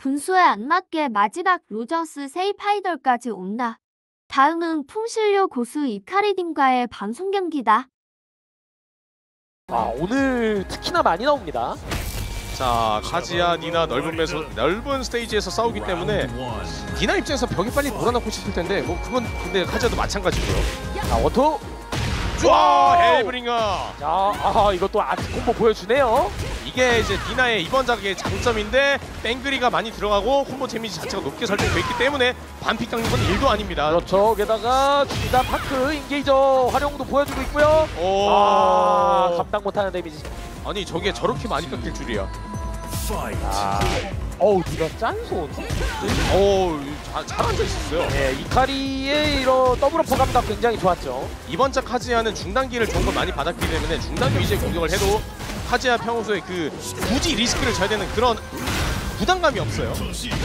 분수에 안 맞게 마지막 로저스 세이파이덜까지 온다. 다음은 풍실료 고수 이카리딘과의 방송 경기다. 오늘 특히나 많이 나옵니다. 자, 카지야, 니나 넓은 스테이지에서 싸우기 때문에 니나 입장에서 벽에 빨리 몰아넣고 싶을 텐데 뭐 그건 근데 카지야도 마찬가지고요. 자, 원투. 와, 헬브링어. 자, 이것도 아트 콤보 보여주네요. 이게 이제 니나의 이번 작의 장점인데 뺑그리가 많이 들어가고 콤보 데미지 자체가 높게 설정되어 있기 때문에 반픽 강력은 1도 아닙니다. 그렇죠. 게다가 중단 파크 인게이저 활용도 보여주고 있고요. 오. 감당 못하는 데미지. 아니 저게 저렇게 많이 깎일 줄이야. 니가 짠손. 잘 앉아 있었어요. 네, 이카리의 이런 더블어퍼 감각 굉장히 좋았죠. 이번 작 카즈야는 중단기를 좋은 걸 많이 받았기 때문에 중단 위주의 공격을 해도 카즈야 평소에 그 굳이 리스크를 져야 되는 그런 부담감이 없어요.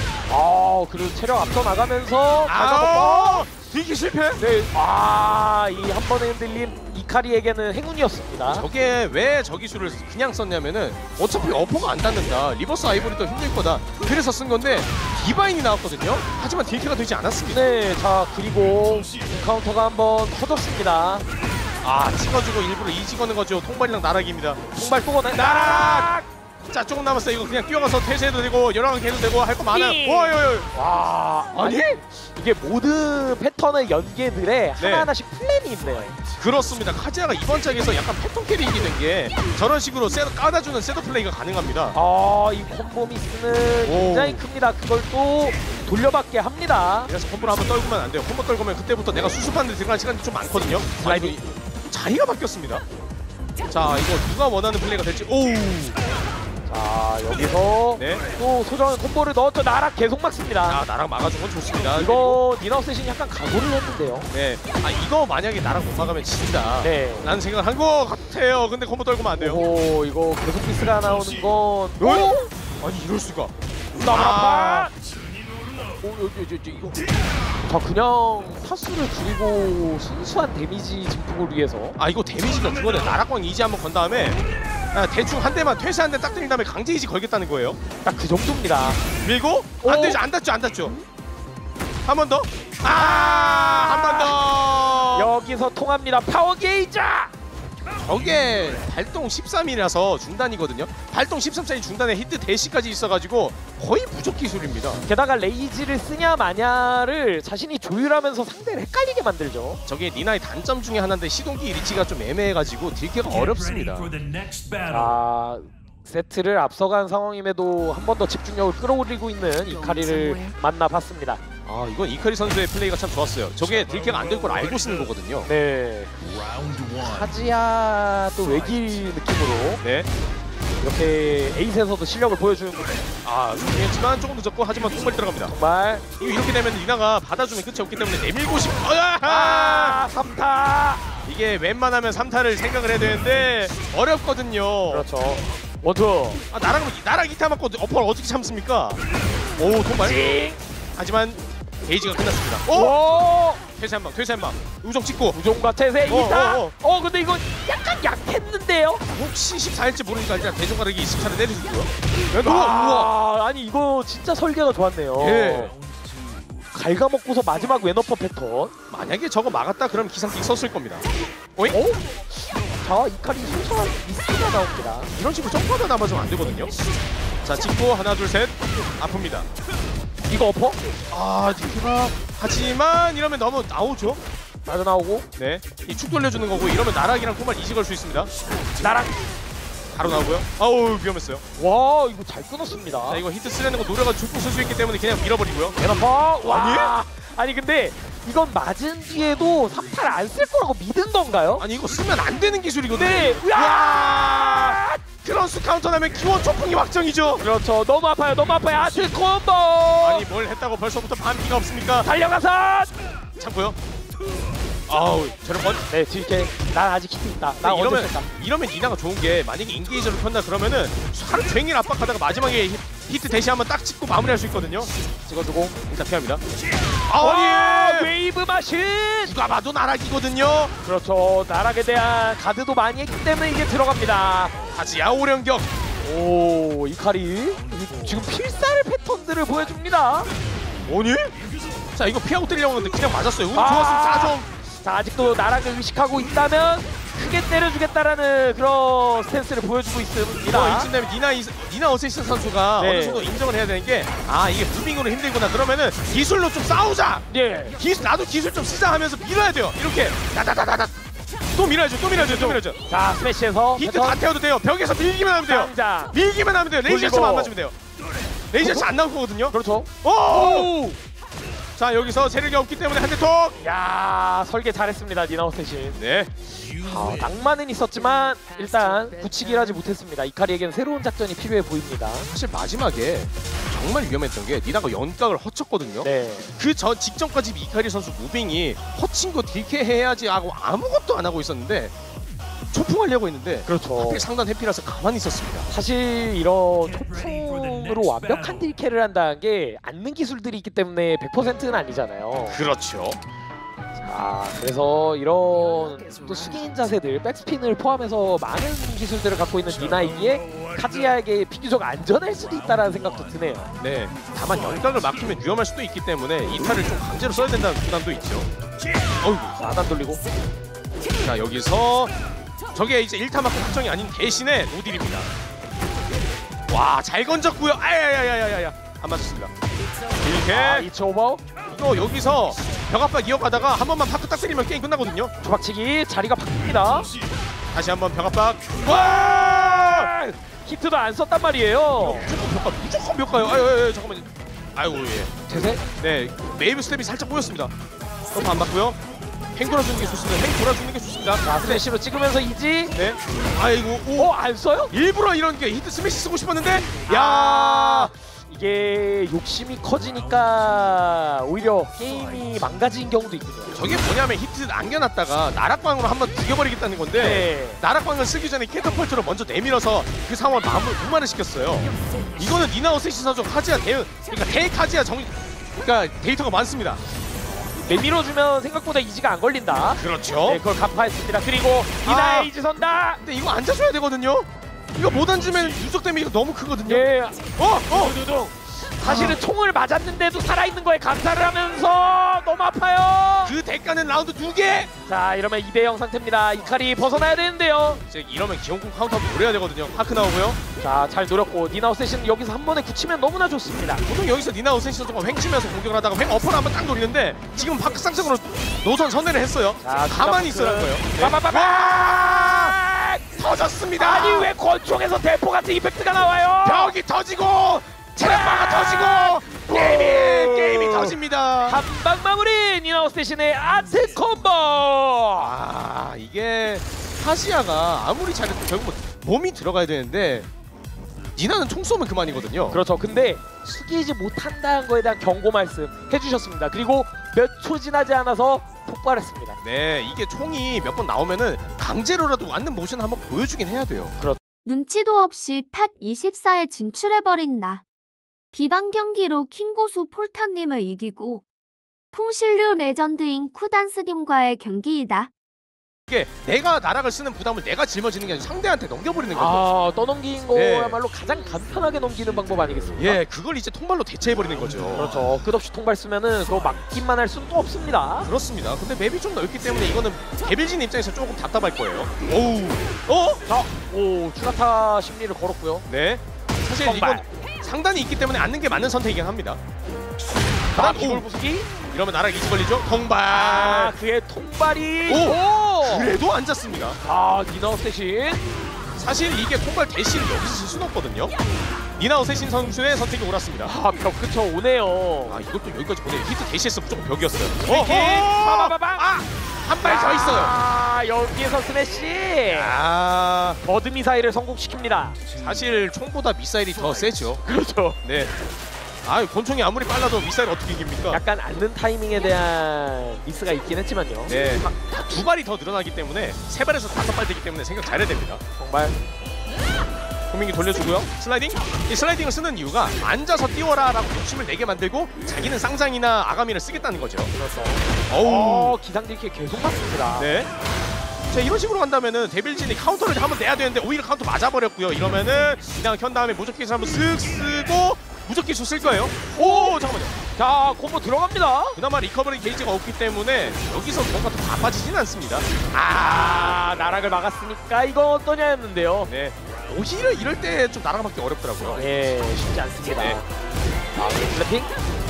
그리고 체력 앞서 나가면서 들기 실패? 네, 이 한 번의 흔들림 이카리에게는 행운이었습니다. 저게 왜 저 기술을 그냥 썼냐면은 어차피 어퍼가 안 닿는다. 리버스 아이보리도 힘들 거다. 그래서 쓴 건데 디바인이 나왔거든요. 하지만 딜캐가 되지 않았습니다. 네, 자 그리고 카운터가 한번 터졌습니다. 찍어주고 일부러 찍어는 거죠. 통발이랑 나락입니다. 정말 또 나락! 자, 조금 남았어요. 이거 그냥 뛰어가서 퇴세해도 되고 여랑을 개도 되고 할 거 많아. 아니? 이게 모든 패턴의 연계들에 하나하나씩 플랜이 있네요. 그렇습니다. 카즈야가 이번 작에서 약간 패턴 캐릭이 된 게 저런 식으로 까다주는 셋업 플레이가 가능합니다. 이 콤보 미스는 굉장히 큽니다. 그걸 또 돌려받게 합니다. 그래서 콤보를 한번 떨구면 안 돼요. 콤보 떨구면 그때부터 내가 수습하는 데 들어갈 시간이 좀 많거든요. 자리가 바뀌었습니다. 자, 이거 누가 원하는 플레이가 될지. 자, 여기서 또 소정의 콤보를 넣었죠. 나락 계속 막습니다. 나락 막아준 건 좋습니다. 이거 니나우셋이 약간 각오를 했는데요. 네. 이거 만약에 나락 못 막으면 진다. 네. 라는 생각을 한 거 같아요. 근데 콤보 떨구면 안 돼요. 이거 계속 미스가 나오는 건. 아니, 이럴 수가. 나락. 이거. 자, 그냥 타수를 줄이고 순수한 데미지 증폭을 위해서. 이거 데미지가 그거는 나락광 이지 한번 건 다음에 대충 한 대만 퇴사 한 대 딱 때린 다음에 강제 이지 걸겠다는 거예요. 딱 그 정도입니다. 밀고 안 되죠. 안 닿죠. 한 번 더. 한 번 더. 여기서 통합니다. 파워 게이저. 저게 발동 13이라서 중단이거든요. 발동 13짜리 중단에 히트 대시까지 있어가지고 거의 부족 기술입니다. 게다가 레이지를 쓰냐 마냐를 자신이 조율하면서 상대를 헷갈리게 만들죠. 저게 니나의 단점 중에 하나인데 시동기 리치가 좀 애매해가지고 딜캐가 어렵습니다. 세트를 앞서간 상황임에도 한 번 더 집중력을 끌어올리고 있는 이카리를 만나봤습니다. 이건 이카리 선수의 플레이가 참 좋았어요. 저게 딜캐가 안 될 걸 알고 쓰는 거거든요. 네. 카지야 또 외길 느낌으로 이렇게 에이스에서도 실력을 보여주는 중요했지만 조금 늦었고 하지만 통발 들어갑니다. 정말 이렇게 되면 니나가 받아주면 끝이 없기 때문에 내밀고 싶... 3타! 이게 웬만하면 3타를 생각을 해야 되는데 어렵거든요. 그렇죠. 원투! 나랑 2타 맞고 어퍼를 어떻게 참습니까? 통발. 하지만 게이지가 끝났습니다. 퇴세 한 방. 우정 찍고. 우정과 퇴세 2타! 근데 이거 약간 약했는데요? 혹시 14일지 모르니까 일단 대종가르기 20차를 내려주고요. 아니 이거 진짜 설계가 좋았네요. 갉아먹고서 마지막 왼어퍼 패턴. 만약에 저거 막았다 그럼 기상킥 썼을 겁니다. 자, 이카리 순수한 미스가 나옵니다. 이런 식으로 점프하다 남아주면 안 되거든요. 자, 찍고 하나 둘 셋 아픕니다. 이거 어퍼? 딜캐가 하지만 이러면 너무 나오죠. 나도 나오고. 네, 이 축 돌려주는 거고 이러면 나락이랑 통발 이지 걸 수 있습니다. 나락 바로 나오고요. 위험했어요. 와, 이거 잘 끊었습니다. 자, 이거 히트 쓰려는 거 노려가 죽고 쓸 수 있기 때문에 그냥 밀어버리고요. 왼어퍼. 아니 근데 이건 맞은 뒤에도 3타를 안 쓸 거라고 믿은 건가요? 이거 쓰면 안 되는 기술이거든요. 네. 크로스 카운터 나면 키원 초풍이 확정이죠. 그렇죠. 너무 아파요. 아트 콤보. 뭘 했다고 벌써부터 반피가 없습니까? 달려가서 참고요. 저런 네, 딜캐. 난 아직 히트 있다. 나 이러면 니나가 좋은 게 만약에 인게이저를 편다 그러면은 하루 종일 압박하다가 마지막에 히트 대시 한번 딱 찍고 마무리할 수 있거든요. 찍어주고 일단 피합니다. 웨이브 마신. 누가 봐도 나락이거든요. 그렇죠. 나락에 대한 가드도 많이 했기 때문에 이게 들어갑니다. 카지야 오령격. 이카리 지금 필살을 패턴들을 보여줍니다. 오니? 자 이거 피하고 때리려고 했는데 그냥 맞았어요. 운이 아! 좋았으면 4점. 자, 아직도 나락을 의식하고 있다면 크게 때려주겠다라는 그런 스탠스를 보여주고 있습니다. 이쯤 되면 니나 어세신 선수가 네. 어느 정도 인정을 해야 되는 게 이게 무빙으로 힘들구나. 그러면은 기술로 좀 싸우자. 예. 나도 기술 좀 쓰자 하면서 밀어야 돼요. 이렇게 다다다다다. 또 밀어야죠. 또 밀어야죠. 자, 스매시에서 히트 다 태워도 돼요. 벽에서 밀기만 하면 돼요. 쌍장. 밀기만 하면 돼요. 레이저 돌리고. 안 맞으면 돼요. 레이저 안 나올 거거든요. 그렇죠. 오! 자 여기서 체력이 없기 때문에 한 대 톡. 야, 설계 잘했습니다. 니나오 세신. 네. 낭만은 있었지만 일단 굳히기를 하지 못했습니다. 이카리에겐 새로운 작전이 필요해 보입니다. 사실 마지막에 정말 위험했던 게 니나가 연각을 허쳤거든요. 네. 그 전 직전까지 이카리 선수 무빙이 허친 거 딜캐 해야지 하고 아무것도 안 하고 있었는데 초풍하려고 했는데 그렇죠. 하필 상단 해피라서 가만히 있었습니다. 사실 이런 초풍으로 완벽한 딜캐를 한다는 게 앉는 기술들이 있기 때문에 100%는 아니잖아요. 그렇죠. 자, 그래서 이런 또 숙인 자세들, 백스핀을 포함해서 많은 기술들을 갖고 있는 니나이기에 카즈야에게 비교적 안전할 수도 있다는 생각도 드네요. 네. 다만 연각을 막히면 위험할 수도 있기 때문에 이탈을 좀 강제로 써야 된다는 부담도 있죠. 어이구. 자, 하단 돌리고. 자 여기서 저게 이제 1타 맞고 확정이 아닌 대신에 노딜입니다. 와 잘 건졌고요. 아야야야야야야 안 맞았습니다. 이렇게 이츠 오버. 또 여기서 벽 압박 이어가다가 한 번만 파크 딱 때리면 게임 끝나거든요. 조박치기 자리가 바뀝니다. 다시 한번 벽 압박. 와! 히트도 안 썼단 말이에요. 무조건 몇 가요. 아유 잠깐만요. 아이고 예. 제세? 네 웨이브 스텝이 살짝 꼬였습니다. 점프 안 맞고요. 행 돌아주는 게 좋습니다. 행 돌아주는 게 좋습니다. 자, 스매시로 찍으면서 이지. 네. 아이고 오. 안 써요? 일부러 이런 게 히트 스매시 쓰고 싶었는데 야, 이게 욕심이 커지니까 오히려 게임이 망가진 경우도 있군요. 저게 뭐냐면 히트 남겨놨다가 나락광으로 한번 죽여버리겠다는 건데 네. 나락광을 쓰기 전에 캐터펄트로 먼저 내밀어서 그 상황을 무마를 시켰어요. 이거는 니나오 세시 선수 카즈야 그러니까 대카즈야 그러니까 데이터가 많습니다. 내밀어주면 생각보다 이지가 안 걸린다. 그렇죠. 네, 그걸 간파했습니다. 그리고 니나의 이지 선다. 근데 이거 앉아줘야 되거든요. 이거 못 앉으면 누적 데미지가 너무 크거든요. 예. 두둥. 사실은 총을 맞았는데도 살아있는 거에 감사를 하면서 너무 아파요. 그 대가는 라운드 2개. 자, 이러면 2대0 상태입니다. 이카리 벗어나야 되는데요. 이제 이러면 기용궁 카운터하고 노려야 되거든요. 하크 나오고요. 자, 잘 노렸고 니나오 세신 여기서 한 번에 굳히면 너무나 좋습니다. 보통 여기서 니나오 세시 선수가 횡치면서 공격을 하다가 어퍼를 한번 딱 노리는데 지금 파크 쌍쌍으로 노선 선회를 했어요. 자, 가만히 있으라는 거예요. 네. 빠바바바! 터졌습니다. 아니 왜 권총에서 대포 같은 이펙트가 나와요? 벽이 터지고 체력바가 터지고 게임이 터집니다. 한방 마무리 니나오 세신의 아트 콤보. 이게 카시야가 아무리 잘해도 결국 몸이 들어가야 되는데 니나는 총 쏘면 그만이거든요. 그렇죠. 근데 숙이지 못한다는 거에 대한 경고 말씀 해주셨습니다. 그리고 몇 초 지나지 않아서 폭발했습니다. 네, 이게 총이 몇 번 나오면은 강제로라도 완전 모션 한번 보여주긴 해야 돼요. 눈치도 없이 탑 24에 진출해버린 나. 비방 경기로 킹고수 폴타님을 이기고 풍신류 레전드인 쿠단스님과의 경기이다. 이게 내가 나락을 쓰는 부담을 내가 짊어지는 게 아니라 상대한테 넘겨버리는 거죠. 떠넘긴 네. 거야말로 가장 간편하게 넘기는 방법 아니겠습니까? 예, 그걸 이제 통발로 대체해버리는 거죠. 그렇죠. 끝없이 통발 쓰면은 그거 막기만 할 수는 또 없습니다. 그렇습니다. 근데 맵이 좀 넓기 때문에 이거는 데빌진 입장에서 조금 답답할 거예요. 오우, 자, 오 추가타 심리를 걸었고요. 네. 사실 통발. 이건 상단이 있기 때문에 앉는 게 맞는 선택이긴 합니다. 자, 기골 부수기. 이러면 나락 이지 걸리죠? 통발. 그의 통발이. 오! 그래도 앉았습니다. 니나오 세신. 사실 이게 통발 대신 여기서 쓸 수는 없거든요. 니나오 세신 선수의 선택이 옳았습니다. 벽 그쳐 오네요. 이것도 여기까지 보내. 히트 대시했으면 무조건 벽이었어요. 빠바바방. 한 발 더 있어요. 여기에서 스매시. 버드 미사일을 성공시킵니다. 사실 총보다 미사일이 더 세죠. 그렇죠. 네. 권총이 아무리 빨라도 미사일 어떻게 이깁니까? 약간 앉는 타이밍에 대한 미스가 있긴 했지만요. 네. 두 발이 더 늘어나기 때문에 세 발에서 다섯 발 되기 때문에 생각 잘해야 됩니다. 정말. 고민기 돌려주고요. 슬라이딩. 이 슬라이딩을 쓰는 이유가 앉아서 띄워라라고 욕심을 내게 만들고 자기는 쌍장이나 아가미를 쓰겠다는 거죠. 그렇죠. 기상 딜캐 계속 맞습니다. 네. 자, 이런 식으로 한다면은 데빌진이 카운터를 한번 내야 되는데 오히려 카운터 맞아버렸고요. 이러면은 그냥 켠 다음에 무적기술 한번 쓱 쓰고 무적기술 쓸 거예요. 오 잠깐만요. 자, 콤보 들어갑니다. 그나마 리커버리 게이지가 없기 때문에 여기서 뭔가 더 바빠지지는 않습니다. 아, 나락을 막았으니까 이거 어떠냐였는데요. 네. 오히려 이럴 때 좀 나랑 맞기 어렵더라고요. 예, 쉽지 않습니다. 네. 아, 플래핑?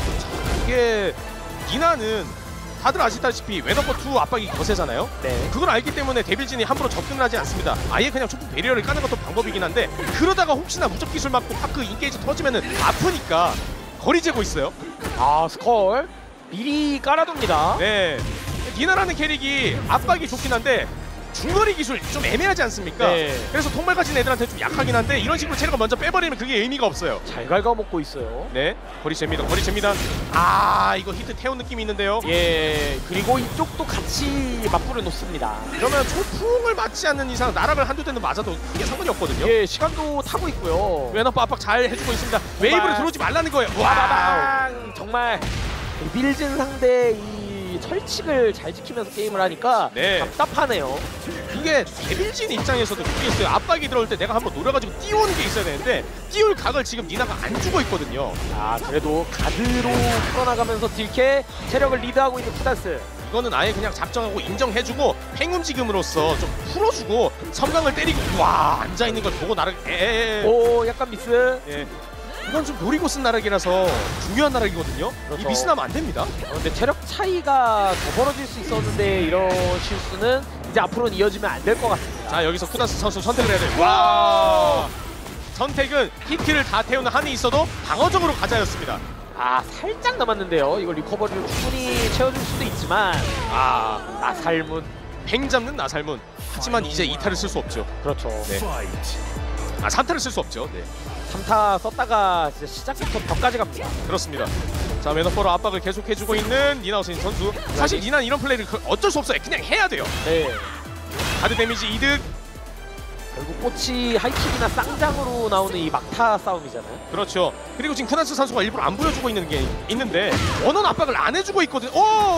이게 니나는 다들 아시다시피 웨더퍼2 압박이 거세잖아요. 네. 그걸 알기 때문에 데빌진이 함부로 접근을 하지 않습니다. 아예 그냥 촉풍 베리어를 까는 것도 방법이긴 한데 그러다가 혹시나 무적 기술 맞고 파크 인게이지 터지면은 아프니까 거리 재고 있어요. 아, 스컬 미리 깔아둡니다. 네. 니나라는 캐릭이 압박이 좋긴 한데 중거리 기술 좀 애매하지 않습니까? 네. 그래서 통발 가진 애들한테 좀 약하긴 한데 이런 식으로 체력을 먼저 빼버리면 그게 의미가 없어요. 잘 갉아먹고 있어요. 네. 거리 잽니다. 거리 잽니다. 아 이거 히트 태운 느낌이 있는데요. 예, 그리고 이쪽도 같이 맞불을 놓습니다. 그러면 초풍을 맞지 않는 이상 나락을 한두 대는 맞아도 크게 상관이 없거든요. 예, 시간도 타고 있고요. 웨너퍼 압박 잘 해주고 있습니다. 웨이브로 들어오지 말라는 거예요. 와우. 와바방! 정말 빌진 상대 이 철칙을 잘 지키면서 게임을 하니까 네. 답답하네요. 이게 데빌진 입장에서도 그게 있어요. 압박이 들어올 때 내가 한번 노려가지고 띄우는 게 있어야 되는데 띄울 각을 지금 니나가 안 주고 있거든요. 아, 그래도 가드로 풀어나가면서 딜캐 체력을 리드하고 있는 쿠단스. 이거는 아예 그냥 작정하고 인정해주고 팽 움직임으로써 좀 풀어주고 섬광을 때리고 와 앉아있는 걸 보고 나락 오, 약간 미스. 예. 이건 좀 노리고 쓴 나락이라서 중요한 나락이거든요. 그렇죠. 이 미스나면 안 됩니다. 근데 체력 차이가 더 벌어질 수 있었는데 이런 실수는 이제 앞으로는 이어지면 안 될 것 같습니다. 자 여기서 쿠다스 선수 선택을 해야 돼요. 와 선택은 히트를 다 태우는 한이 있어도 방어적으로 가자였습니다. 아, 살짝 남았는데요. 이걸 리커버리를 충분히 채워줄 수도 있지만 나살문. 팽 잡는 나살문. 하지만 이제 2타를 쓸 수 없죠. 그렇죠. 네. 아 3타를 쓸 수 없죠. 네. 3타 썼다가 진짜 시작부터 벽까지 갑니다. 그렇습니다. 자 매너퍼로 압박을 계속해주고 있는 니나우신 선수. 사실 니나는 이런 플레이를 어쩔 수 없어요. 그냥 해야 돼요. 네. 가드 데미지 이득. 결국 꽃이 하이킥이나 쌍장으로 나오는 이 막타 싸움이잖아요. 그렇죠. 그리고 지금 쿠난스 선수가 일부러 안 보여주고 있는 게 있는데 원원 압박을 안 해주고 있거든요.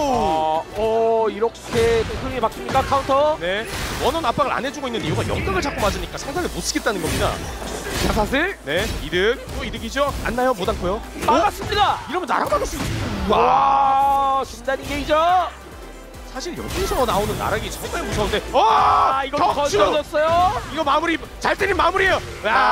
오! 이렇게 흐름이 바뀝니까? 카운터. 네. 원원 압박을 안 해주고 있는 이유가 영각을 자꾸 맞으니까 상단을 못 쓰겠다는 겁니다. 사슬 네. 이득. 또 이득이죠. 안 나요? 못 안고요. 막았습니다. 이러면 나랑 막을 수 있어. 와, 중단이 게이죠. 사실 여기서 나오는 나락이 정말 무서운데. 이거 격추! 건져졌어요. 이거 마무리 잘 때린 마무리예요.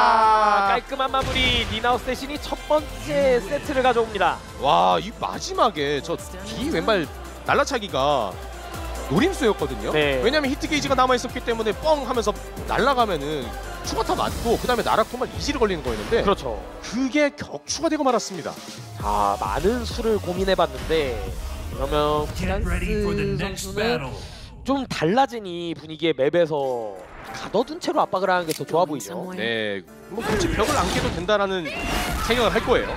깔끔한 마무리. 니나우스 대신이 첫 번째 세트를 가져옵니다. 와, 이 마지막에 저 뒤 왼발 날라차기가 노림수였거든요. 네. 왜냐면 히트 게이지가 남아 있었기 때문에 뻥 하면서 날아가면은 추가타 맞고 그다음에 나락 통만 이지를 걸리는 거였는데 그렇죠. 그게 격추가 되고 말았습니다. 많은 수를 고민해봤는데 그러면 쿠난스 선수는 좀 달라진 이 분위기의 맵에서 가둬둔 채로 압박을 하는 게 더 좋아 보이죠. 네, 뭐 굳이 벽을 안 깨도 된다라는 생각을 할 거예요.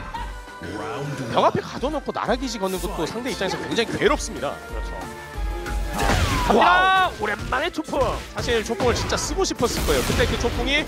벽 앞에 가둬놓고 나락이지 걷는 것도 상대 입장에서 굉장히 괴롭습니다. 그렇죠. 갑니다. 오랜만에 초풍. 사실 초풍을 진짜 쓰고 싶었을 거예요. 근데 그 초풍이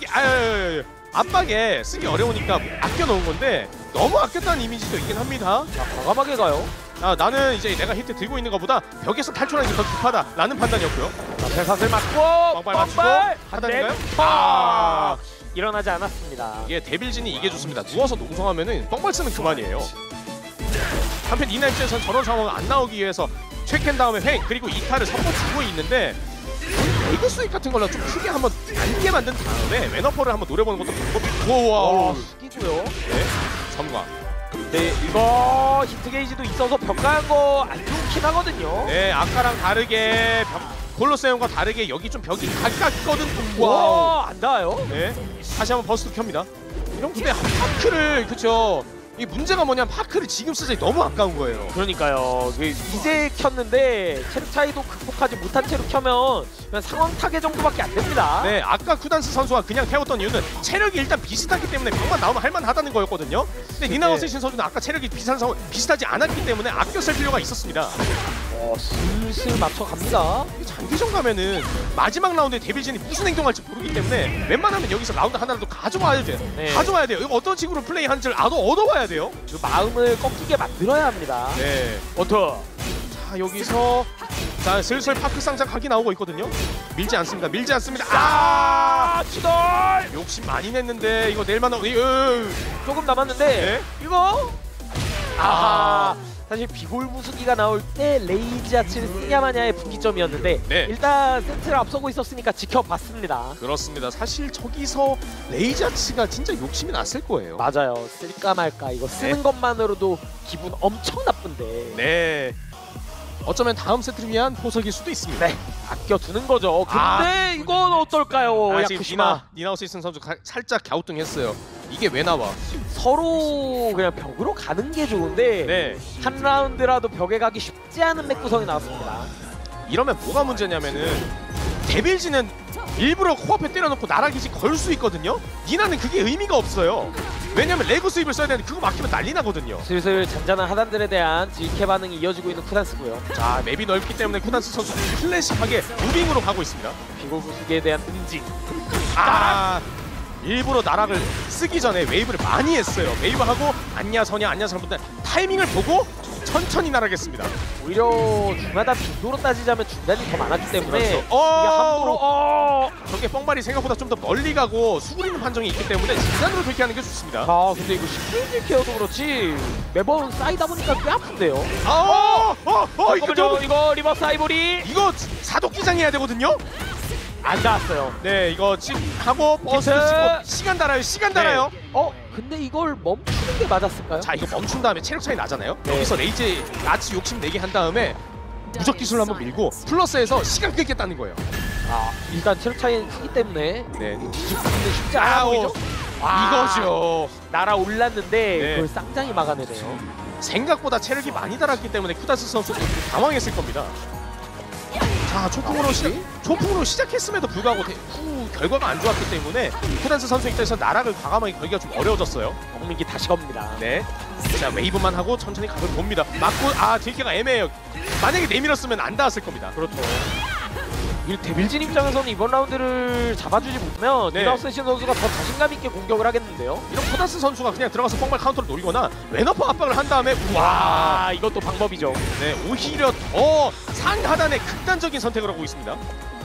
압박에 쓰기 어려우니까 아껴 놓은 건데 너무 아꼈다는 이미지도 있긴 합니다. 과감하게 가요. 나는 이제 내가 히트 들고 있는 것보다 벽에서 탈출하는 게 더 급하다라는 판단이었고요. 사슬 맞고 뻥발 맞추고 하단인가요? 일어나지 않았습니다. 이게 데빌진이 이게 좋습니다. 누워서 농성하면은 뻥발 쓰면 그만이에요. 한편 이나 입장에서는 저런 상황 안 나오기 위해서 체크한 다음에 횡 그리고 2타를 섞어주고 있는데 레이드 스윗 같은 걸로 좀 크게 한번 안게 만든 다음에 웨너퍼를 한번 노려보는 것도 방법이 우와 숙이고요. 네 섬광. 네, 이거 히트 게이지도 있어서 벽 가는 거 안 좋긴 하거든요. 네 아까랑 다르게 콜로세움과 다르게 여기 좀 벽이 가깝거든. 와, 안 닿아요? 네 다시 한번 버스트 켭니다. 이런 근데 파크를 그쵸. 이 문제가 뭐냐면 파크를 지금 쓰자니 너무 아까운 거예요. 그러니까요. 이제 켰는데 체력 차이도 극복하지 못한 채로 켜면 그냥 상황 타겟 정도밖에 안 됩니다. 네, 아까 쿠단스 선수가 그냥 태웠던 이유는 체력이 일단 비슷하기 때문에 벽만 나오면 할만하다는 거였거든요. 근데 니나우스 신 선수는 아까 체력이 비슷하지 않았기 때문에 아껴 쓸 필요가 있었습니다. 슬슬 맞춰갑니다. 장기전 가면은 마지막 라운드에 데빌진이 무슨 행동할지 모르기 때문에 웬만하면 여기서 라운드 하나라도 가져와야 돼요. 네. 가져와야 돼요. 이거 어떤 식으로 플레이하는지를 얻어와야 돼요. 그 마음을 꺾이게 만들어야 합니다. 네. 원투. 자 여기서 자 슬슬 파크 쌍장 각이 나오고 있거든요. 밀지 않습니다. 밀지 않습니다. 추돌 욕심 많이 냈는데 이거 낼만 한. 조금 남았는데 네? 이거 사실 비골 부수기가 나올 때 레이지 아치를 쓰냐 마냐의 분기점이었는데 네. 일단 세트를 앞서고 있었으니까 지켜봤습니다. 그렇습니다. 사실 저기서 레이자치가 진짜 욕심이 났을 거예요. 맞아요. 쓸까 말까 이거 쓰는 것만으로도 기분 엄청 나쁜데 네. 어쩌면 다음 세트를 위한 포석일 수도 있습니다. 네, 아껴두는 거죠. 근데 이건 어떨까요? 지금 야쿠시마 니나우스이슨 선수 살짝 갸우뚱했어요. 이게 왜 나와? 서로 그냥 벽으로 가는 게 좋은데 네. 한 라운드라도 벽에 가기 쉽지 않은 맥 구성이 나왔습니다. 이러면 뭐가 문제냐면은 데빌지는 일부러 코앞에 때려놓고 나락이지 걸 수 있거든요. 니나는 그게 의미가 없어요. 왜냐면 레그 스윕을 써야 되는데 그거 막히면 난리 나거든요. 슬슬 잔잔한 하단들에 대한 딜캐 반응이 이어지고 있는 쿠단스고요. 자 맵이 넓기 때문에 쿠단스 선수 클래식하게 무빙으로 가고 있습니다. 비골 부수기에 대한 응징. 일부러 나락을 쓰기 전에 웨이브를 많이 했어요. 웨이브하고 안냐 서냐 안냐 서냐 타이밍을 보고 천천히 날아겠습니다. 오히려 중하단 빈도로 따지자면 중단이 더 많았기 때문에 그렇죠. 이게 함부로 저게 뻥발이 생각보다 좀 더 멀리 가고 수그리는 판정이 있기 때문에 중단으로 그렇게 하는 게 좋습니다. 근데 이거 시크릿 케어도 그렇지 매번 쌓이다 보니까 꽤 아픈데요. 잠깐만요. 이거 리버스 아이보리 이거 사도기장 해야 되거든요. 안 닿았어요. 네, 이거 지금 하고 버스 찍고 시간 달아요. 시간 달아요. 근데 이걸 멈추는 게 맞았을까요? 자, 이거 멈춘 다음에 체력 차이 나잖아요. 네. 여기서 레이지 아치 욕심 내게 한 다음에 무적 기술로 한번 밀고 플러스해서 시간 끌겠다는 거예요. 일단 체력 차이는 크기 때문에 네. 뒤집기는 쉽지 않아 보이죠? 이거죠. 날아올랐는데 네. 그걸 쌍장이 막아내네요. 생각보다 체력이 많이 달았기 때문에 쿠다스 선수도 좀 당황했을 겁니다. 자, 초풍으로 시작했음에도 불구하고 후 결과가 안 좋았기 때문에 쿠다스 선수 입장에서 나락을 과감하게 걸기가 좀 어려워졌어요. 정민기 다시 겁니다. 네. 자, 웨이브만 하고 천천히 각을 봅니다. 맞고 딜캐가 애매해요. 만약에 내밀었으면 안 닿았을 겁니다. 그렇죠. 이 데빌진 입장에서는 이번 라운드를 잡아주지 못하면 네. 니나우스 신 선수가 더 자신감 있게 공격을 하겠는데요. 이런 쿠다스 선수가 그냥 들어가서 뻥발 카운터를 노리거나 왼어퍼 압박을 한 다음에 우와, 이것도 방법이죠. 네, 오히려 더 상하단의 극단적인 선택을 하고 있습니다.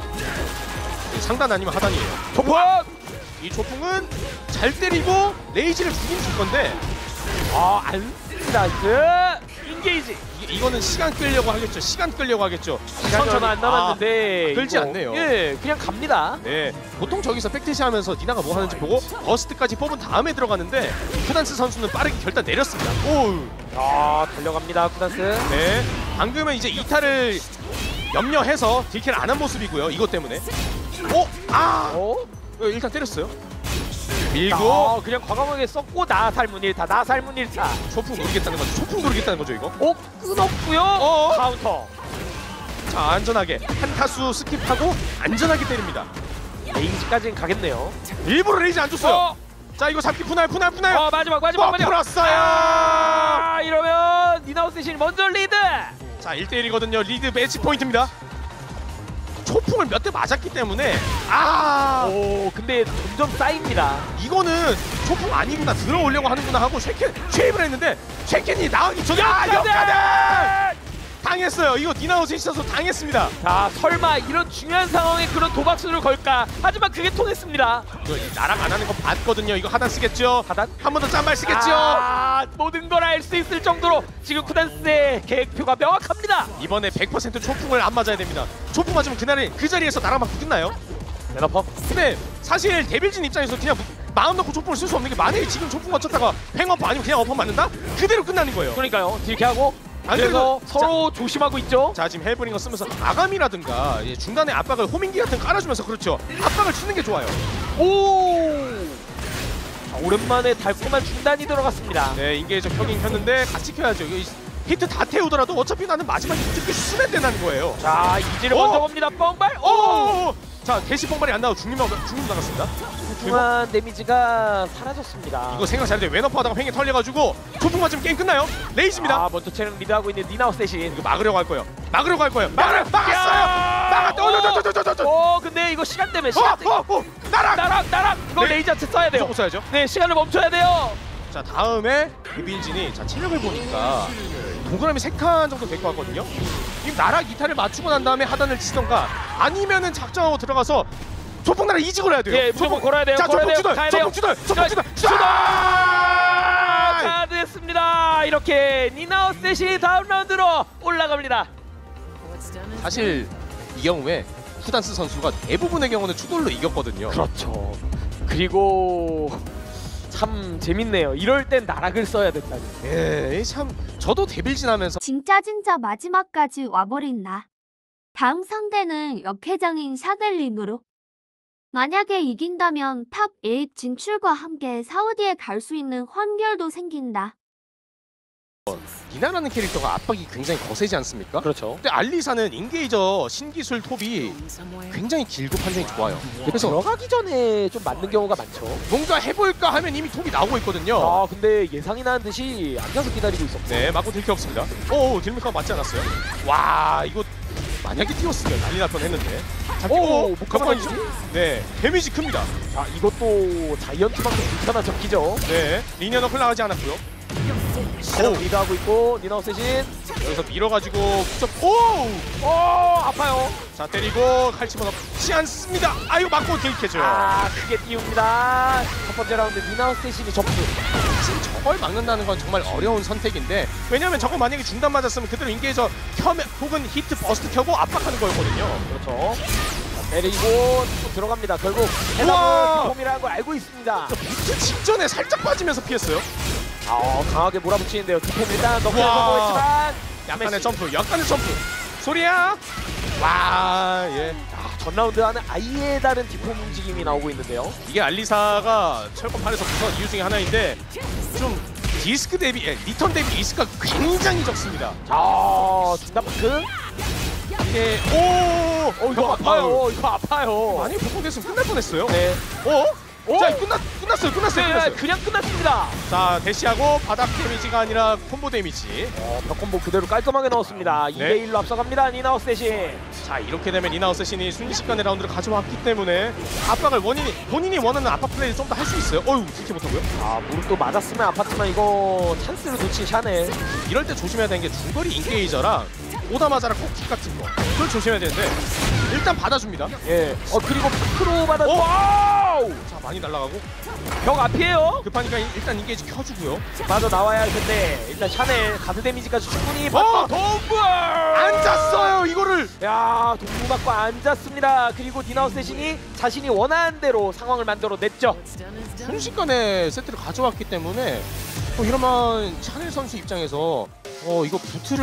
상단 아니면 하단이에요. 조풍! 이 조풍은 잘 때리고 레이지를 죽이면 줄 건데 안 씁니다. 인게이지. 이거는 시간 끌려고 하겠죠. 시간 끌려고 하겠죠. 시간 전화 안 남았는데 끌지 않네요. 예, 그냥 갑니다. 네, 보통 저기서 백대시 하면서 니나가 뭐 하는지 보고 버스트까지 뽑은 다음에 들어가는데 쿠단스 선수는 빠르게 결단 내렸습니다. 달려갑니다. 쿠단스. 네, 방금은 이제 이탈을 염려해서 딜캐를 안 한 모습이고요. 이것 때문에 일단 때렸어요. 밀고 그냥 과감하게 썼고 나살문 1타 나살문 1타 초풍 노리겠다는 거죠. 초풍 노리겠다는 거죠 이거. 끊었고요. 카운터. 자, 안전하게 한 타수 스킵하고 안전하게 때립니다. 레이지까지는 가겠네요. 일부러 레이지 안 줬어요. 자, 이거 잡기 분할. 마지막 풀었어요. 이러면 니나우스 신이 먼저 리드. 자, 1대1이거든요. 리드 매치 포인트입니다. 초풍을 몇 대 맞았기 때문에 근데 점점 쌓입니다. 이거는 초풍 아니구나, 들어오려고 하는구나 하고 쉐입을 했는데 쉐켄이 나가기 전에 역가드! 당했어요. 이거 니나우스 있어서 당했습니다. 자, 설마 이런 중요한 상황에 그런 도박수를 걸까? 하지만 그게 통했습니다. 이거 나락 안 하는 거 봤거든요. 이거 하단 쓰겠죠? 하단? 한 번 더 짠발 쓰겠죠? 모든 걸 알 수 있을 정도로 지금 쿠단스의 계획표가 명확합니다. 이번에 100% 초풍을 안 맞아야 됩니다. 초풍 맞으면 그 자리에서 나락 맞고 끝나요. 레너퍼. 근데 사실 데빌진 입장에서 그냥 마음 놓고 초풍을 쓸 수 없는 게, 만약에 지금 초풍 맞췄다가 팽어퍼 아니면 그냥 어퍼 맞는다? 그대로 끝나는 거예요. 그러니까요. 딜캐하고 안 그래서 그래도- 서로 조심하고 있죠. 자, 지금 헬브링거 쓰면서 아감이라든가 중간에 압박을 호밍기 같은 거 깔아주면서, 그렇죠, 압박을 주는 게 좋아요. 자, 오랜만에 달콤한 중단이 들어갔습니다. 네, 인게이저 켜긴 켰는데 같이 켜야죠. 이거 히트 다 태우더라도 어차피 나는 마지막에 무조건 쓰면 되는 거예요. 자, 이지를 먼저 봅니다. 뻥발. 자, 대시 뻥발이 안 나오고 중림 나갔습니다. 중한 데미지가 사라졌습니다. 이거 생각 잘해야 돼. 왼어퍼 하다가 횡에 털려가지고 초풍 맞으면 게임 끝나요. 레이즈입니다. 먼저 체력 리드하고 있는 니나우스 대신. 이거 막으려고 할 거예요. 막았어요. 막았다. 근데 이거 시간 때문에 나락. 나락 이거 네. 레이저 채 써야 돼요. 무조건 써야죠. 네, 시간을 멈춰야 돼요. 자, 다음에 데빌진이 자 체력을 보니까 동그라미 3칸 정도 될 것 같거든요. 이 나락 이탈을 맞추고 난 다음에 하단을 치던가 아니면은 작정하고 들어가서 조폭 나락 이직을 해야 돼요. 예, 무조건 걸어야 돼요. 자, 걸어야 돼요. 조폭 가야 주돌, 돼요. 조폭 주돌, 조폭 주돌, 주돌! 자, 됐습니다. 이렇게 니나우셋이 다음 라운드로 올라갑니다. 사실 이 경우에 후단스 선수가 대부분의 경우는 추돌로 이겼거든요. 그렇죠. 그리고 참 재밌네요. 이럴 땐 나락을 써야 된다니. 예, 참 저도 데빌진 하면서 진짜 마지막까지 와버린 나. 다음 상대는 역회장인 샤넬린으로. 만약에 이긴다면 탑 8 진출과 함께 사우디에 갈 수 있는 환결도 생긴다. 니나라는 캐릭터가 압박이 굉장히 거세지 않습니까? 그렇죠. 근데 알리사는 인게이저 신기술 톱이 굉장히 길고 판정이 좋아요. 그래서 들어가기 전에 좀 맞는 경우가 많죠. 뭔가 해볼까 하면 이미 톱이 나오고 있거든요. 아, 근데 예상이 나는 듯이 앉아서 기다리고 있었고. 네, 맞고 들 게 없습니다. 오, 딜메카가 맞지 않았어요? 와, 이거 만약에 뛰었으면 난리 날 뻔했는데. 오, 못 가만히죠? 네, 데미지 큽니다. 자, 이것도 자이언트만큼 불편한 적기죠. 네, 리니어는 흘러가지 않았고요. 계속 리드하고 있고 니나우셋인 여기서 밀어가지고 쭉 오! 아파요. 자, 때리고 칼 집어넣지 않습니다. 아이고, 맞고 딜캐죠. 아, 크게 띄웁니다. 첫 번째 라운드 니나우셋이 접수. 사실 저걸 막는다는 건 정말 어려운 선택인데 왜냐면 저거 만약에 중단 맞았으면 그대로 인게이저 켜면 혹은 히트 버스트 켜고 압박하는 거였거든요. 그렇죠. 자, 때리고 또 들어갑니다. 결국 우와! 해답은 홈이라는 걸 알고 있습니다. 부트 직전에 살짝 빠지면서 피했어요. 강하게 몰아붙이는데요. 뒷폼 일단 넣고 우와! 성공했지만 약간의 점프, 약간의 점프. 소리야. 와, 예. 전 라운드와는 아예 다른 뒷폼 움직임이 나오고 있는데요. 이게 알리사가 철권판에서 무서운 이유 중에 하나인데 좀 디스크 대비, 리턴 대비 리스크가 굉장히 적습니다. 자, 중단마크. 이게 이거 아파요. 이거 아파요. 많이 복구됐으면 끝날 뻔했어요. 네. 자, 끝났어요. 그냥 끝났습니다. 자, 대시하고 바닥 데미지가 아니라 콤보 데미지. 벽콤보 그대로 깔끔하게 넣었습니다. 네. 2대1로 앞서갑니다. 니나우셋이. 자, 이렇게 되면 이나우셋이 순식간에 라운드를 가져왔기 때문에 압박을 본인이 원하는 압박 플레이를 좀 더 할 수 있어요. 어휴, 그렇게 못하고요. 무릎도 맞았으면 아팠지만 이거 찬스를 놓친 샤넬. 이럴 때 조심해야 되는 게 중거리 인게이저랑 오다마자라 꼭킥 같은 거. 그걸 조심해야 되는데 일단 받아줍니다. 예. 그리고 프로 받아. 와우! 자, 많이 날아가고 벽 앞이에요. 급하니까 일단 인게이지 켜주고요. 맞아 나와야 할 텐데 일단 샤넬 가드 데미지까지 충분히 동부! 앉았어요, 이거를! 야, 동부 맞고 앉았습니다. 그리고 니나우셋이 자신이 원하는 대로 상황을 만들어냈죠. 순식간에 세트를 가져왔기 때문에 이러면 샤넬 선수 입장에서 이거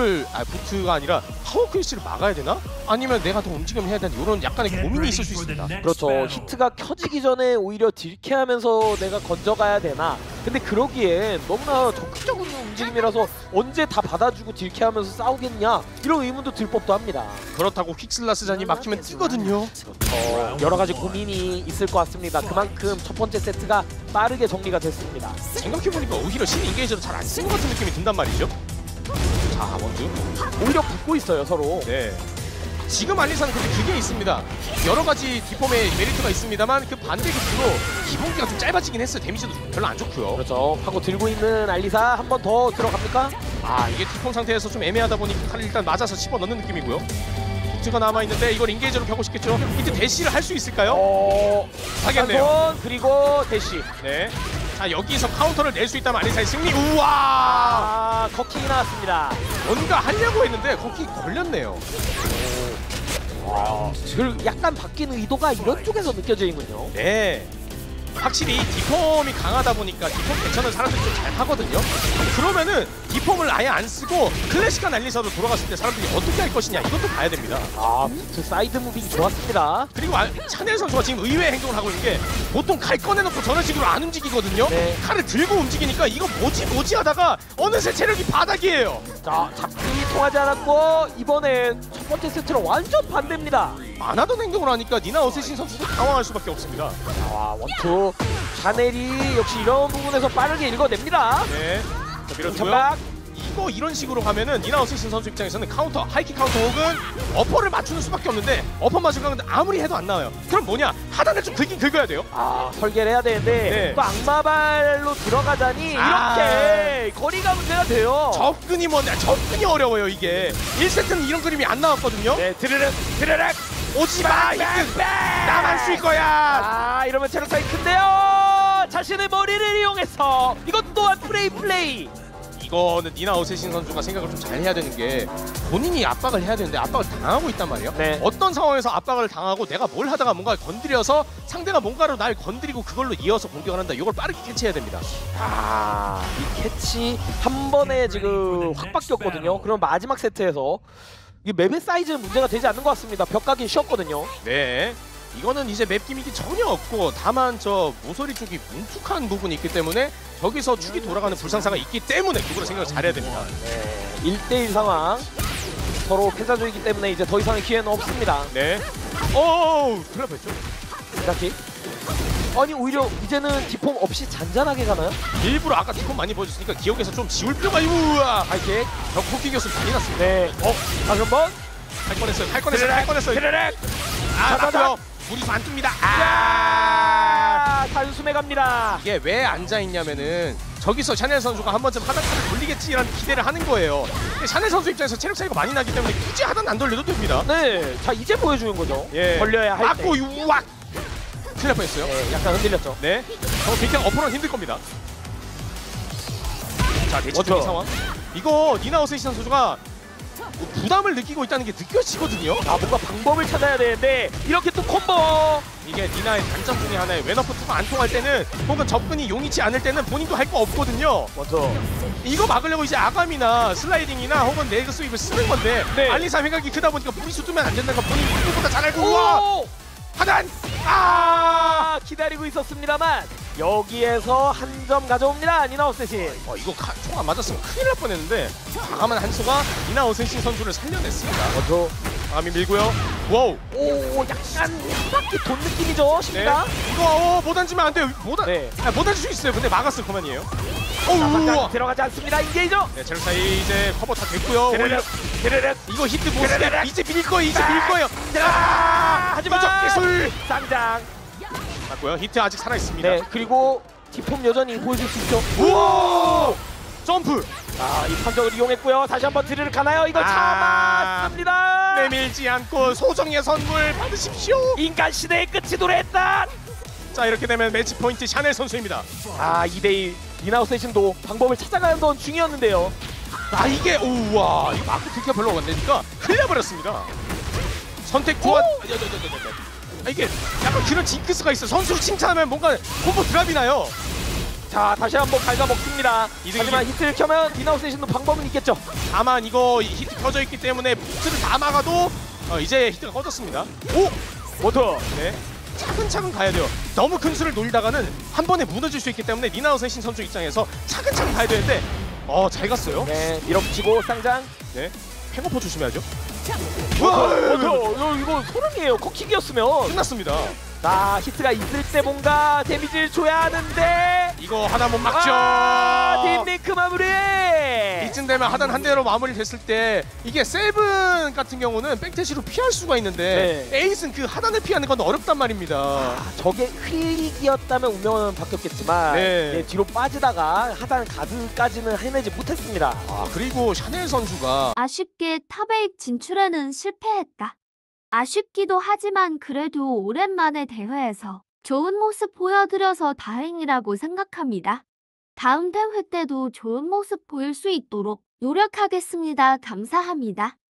부트가 아니라 파워 크리시를 막아야 되나? 아니면 내가 더 움직임을 해야 되나? 이런 약간의 고민이 있을 수 있습니다. 그렇죠. 히트가 켜지기 전에 오히려 딜캐하면서 내가 건져가야 되나? 근데 그러기엔 너무나 적극적인 움직임이라서 언제 다 받아주고 딜캐하면서 싸우겠냐? 이런 의문도 들 법도 합니다. 그렇다고 퀵슬라스전이 막히면 뛰거든요. 여러 가지 고민이 있을 것 같습니다. 그만큼 첫 번째 세트가 빠르게 정리가 됐습니다. 생각해보니까 오히려 신 인게이저를 잘 안 쓴 것 같은 느낌이 든단 말이죠. 자, 원주. 오히려 붙고 있어요, 서로. 네. 지금 알리사는 근데 그게 있습니다. 여러 가지 디폼의 메리트가 있습니다만 그 반대 격으로 기본기가 좀 짧아지긴 했어요. 데미지도 별로 안 좋고요. 그렇죠. 하고 들고 있는 알리사 한 번 더 들어갑니까? 이게 디폼 상태에서 좀 애매하다 보니 칼을 일단 맞아서 집어넣는 느낌이고요. 히트가 남아있는데 이걸 인게이저로 켜고 싶겠죠? 히트 대시를 할 수 있을까요? 하겠네요. 한손 그리고 대시. 네. 자, 여기서 카운터를 낼 수 있다면 알리사의 승리. 우와! 커킹이 나왔습니다. 뭔가 하려고 했는데 거기 걸렸네요. 그리고 약간 바뀐 의도가 이런 쪽에서 느껴지는군요. 네. 확실히 디폼이 강하다 보니까 디폼 대처는 사람들이 좀 잘 하거든요. 그러면은 디폼을 아예 안 쓰고 클래식한 알리사로 돌아갔을 때 사람들이 어떻게 할 것이냐 이것도 봐야 됩니다. 부트 사이드 무빙 좋았습니다. 그리고 샤넬 선수가 지금 의외의 행동을 하고 있는 게 보통 칼 꺼내놓고 저런 식으로 안 움직이거든요. 네. 칼을 들고 움직이니까 이거 뭐지 하다가 어느새 체력이 바닥이에요. 자, 잡기 통하지 않았고 이번엔 첫 번째 세트랑 완전 반대입니다. 안 하던 행동을 하니까 니나 어쌔신 선수도 당황할 수밖에 없습니다. 원투. 샤넬이 역시 이런 부분에서 빠르게 읽어냅니다. 네. 자, 밀어주고요. 전박. 이거 이런 식으로 가면은 니나 어쌔신 선수 입장에서는 카운터, 하이킥 카운터 혹은 어퍼를 맞추는 수밖에 없는데 어퍼 맞으면 아무리 해도 안 나와요. 그럼 뭐냐? 하단을 좀 긁긴 긁어야 돼요. 아, 설계를 해야 되는데 네. 또 악마발로 들어가자니 이렇게 거리가 문제가 돼요. 접근이 뭐냐? 접근이 어려워요 이게. 1세트는 이런 그림이 안 나왔거든요. 네, 드르륵 드르륵. 오지마! 나만 쓸 거야! 아, 이러면 체력 차이 큰데요. 자신의 머리를 이용해서 이것 또한 플레이. 이거는 니나 어쌔신 선수가 생각을 좀 잘 해야 되는 게 본인이 압박을 해야 되는데 압박을 당하고 있단 말이에요. 네. 어떤 상황에서 압박을 당하고 내가 뭘 하다가 뭔가를 건드려서 상대가 뭔가로 날 건드리고 그걸로 이어서 공격을 한다. 이걸 빠르게 캐치해야 됩니다. 아, 이 캐치 한 번에 지금 확 바뀌었거든요. 그럼 마지막 세트에서 이 맵의 사이즈는 문제가 되지 않는 것 같습니다. 벽 가기 쉬웠거든요. 네. 이거는 이제 맵 기믹이 전혀 없고 다만 저 모서리 쪽이 뭉툭한 부분이 있기 때문에 저기서 축이 돌아가는 불상사가 있기 때문에 그거를 생각을 잘해야 됩니다. 네, 1대1 상황. 서로 패자조이기 때문에 이제 더 이상의 기회는 없습니다. 네. 오, 큰일 날 뻔했죠. 이렇게. 아니, 오히려 이제는 디폼 없이 잔잔하게 가나요? 일부러 아까 디폼 많이 보여줬으니까 기억에서 좀 지울 필요가 우와. 하이킥. 저 코킹이었으면 큰일 났습니다. 네. 다시 한 번. 할 뻔했어요. 드르륵. 아, 맞고요. 무리수 안 뜹니다. 아! 단숨에 갑니다. 이게 왜 앉아 있냐면은 저기서 샤넬 선수가 한 번쯤 하단까지 돌리겠지라는 기대를 하는 거예요. 근데 샤넬 선수 입장에서 체력 차이가 많이 나기 때문에 굳이 하단 안 돌려도 됩니다. 네. 자, 이제 보여주는 거죠. 예. 걸려야 할 때. 맞고 우악. 큰일 날 뻔했어요. 네, 약간 흔들렸죠. 네. 저 빅장 어퍼는 힘들 겁니다. 자, 대치적인 상황. 이거 니나 어쌔신 선수가 부담을 느끼고 있다는 게 느껴지거든요. 아, 뭔가 방법을 찾아야 되는데 이렇게 또 콤보. 이게 니나의 단점 중에 하나에 웨너포트가 안 통할 때는 혹은 접근이 용이치 않을 때는 본인도 할 거 없거든요. 먼저. 이거 막으려고 이제 아감이나 슬라이딩이나 혹은 레그 스윕을 쓰는 건데 네. 알리사 생각이 크다 보니까 무리수 뜨면 안 된다는 거 본인이 누구보다 잘 알고 우와! 오! 하단! 아! 기다리고 있었습니다만 여기에서 한 점 가져옵니다. 니나 어쌔신. 이거 총 안 맞았으면 큰일 날 뻔했는데 과감한 한수가 니나 어쌔신 선수를 살려냈습니다. 먼저. 과감히 밀고요. 와우! 오, 약간 한 바퀴 돈 느낌이죠. 네. 십니다. 이거 못 앉으면 안 돼요. 못 네. 앉을 수 있어요. 근데 막았을 그만이에요. 당장 들어가지 않습니다. 인게이죠. 네, 제로 사이 이제 커버 다 됐고요. 드르륵. 드르륵. 이거 히트 못 쓰게 드르륵. 이제 밀 거예요. 하지만 무적 기술 쌍장. 맞고요. 히트 아직 살아 있습니다. 네, 그리고 디폼 여전히 보여줄 수 있죠. 우와! 점프! 이 판정을 이용했고요. 다시 한번 드르륵 가나요? 이거 참았습니다. 내밀지 않고 소정의 선물 받으십시오. 인간 시대의 끝이 도래했다. 자, 이렇게 되면 매치 포인트 샤넬 선수입니다. 2대1 니나 어쌔신도 방법을 찾아가는 건 중이었는데요. 이게 우와 이거 마크 듣기가 별로 안 되니까 흘려버렸습니다. 선택 좋아. 이게 약간 그런 징크스가 있어. 선수를 칭찬하면 뭔가 콤보 드랍이 나요. 자, 다시 한번 갉아먹습니다. 이득이- 하지만 히트를 켜면 니나 어쌔신도 방법은 있겠죠. 다만 이거 히트 켜져 있기 때문에 부스를 다 막아도 이제 히트가 꺼졌습니다. 모터. 네. 차근차근 가야 돼요. 너무 큰 수를 노리다가는 한 번에 무너질 수 있기 때문에 니나 어쌔신 선수 입장에서 차근차근 가야 되는데 잘 갔어요. 네, 밀어붙이고 쌍장. 네. 행어포 조심해야죠. 모터. 이거 소름이에요. 코킥이었으면. 끝났습니다. 자, 히트가 있을 때 뭔가 데미지를 줘야 하는데. 이거 하나 못 막죠. 딥링크 마무리. 이쯤 되면 하단 한 대로 마무리 됐을 때 이게 세븐 같은 경우는 백태시로 피할 수가 있는데 네. 에이스는 그 하단을 피하는 건 어렵단 말입니다. 저게 휠릭이었다면 운명은 바뀌었겠지만 네. 네, 뒤로 빠지다가 하단 가드까지는 해내지 못했습니다. 그리고 샤넬 선수가 아쉽게 탑8 진출에는 실패했다. 아쉽기도 하지만 그래도 오랜만에 대회에서 좋은 모습 보여드려서 다행이라고 생각합니다. 다음 대회 때도 좋은 모습 보일 수 있도록 노력하겠습니다. 감사합니다.